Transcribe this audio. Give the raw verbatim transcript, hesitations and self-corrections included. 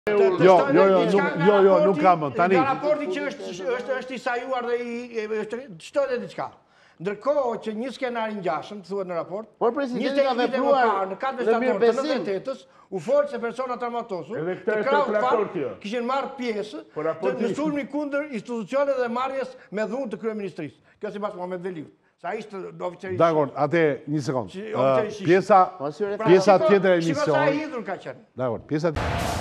Jo, jo, jo, jo, nuk kam, tani. Nga raporti që është i sajuar dhe i çdo dhe diçka. Ndërkohë që një skenar i ngjashëm, thuhet në raport, por presidenti ka vepruar në katër shtator të nëntëdhjetë-s, u folë se persona traumatosur të krahut fat kishin marrë pjesë në sulmin kundër institucioneve dhe marrjes me dhunë të kryeministrisë. Kjo sipas Muhamet Veliut. Sa ishte oficer i. Dakor, atë një sekond. Pjesa pjesa tjetër e emisionit. Shikoj sa i hidhur ka qenë. Dakor, pjesa